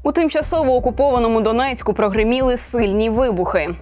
У тимчасово окупованому Донецьку прогриміли сильні вибухи.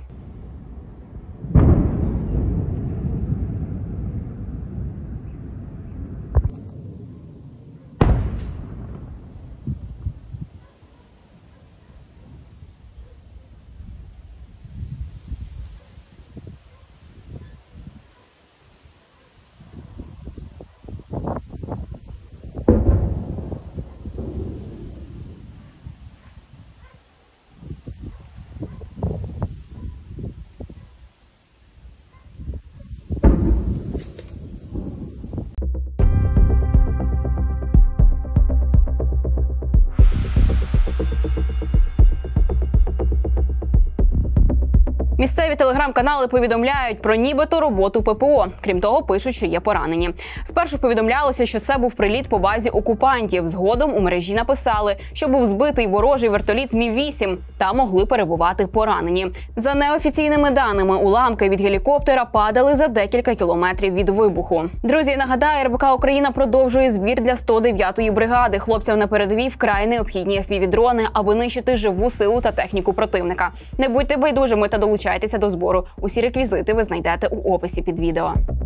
Місцеві телеграм-канали повідомляють про нібито роботу ППО. Крім того, пишуть, що є поранені. Спершу повідомлялося, що це був приліт по базі окупантів. Згодом у мережі написали, що був збитий ворожий вертоліт Мі-8 та могли перебувати поранені. За неофіційними даними, уламки від гелікоптера падали за декілька кілометрів від вибуху. Друзі, нагадаю, РБК Україна продовжує збір для 109-ї бригади. Хлопцям на передовій вкрай необхідні FPV-дрони, аби нищити живу силу та техніку противника. Не будьте байдужими та долучайтеся до збору. Усі реквізити ви знайдете у описі під відео.